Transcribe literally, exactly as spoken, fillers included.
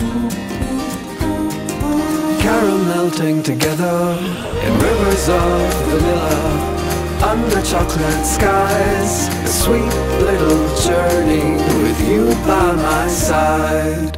Melting together in rivers of vanilla under chocolate skies. A sweet little journey with you by my side.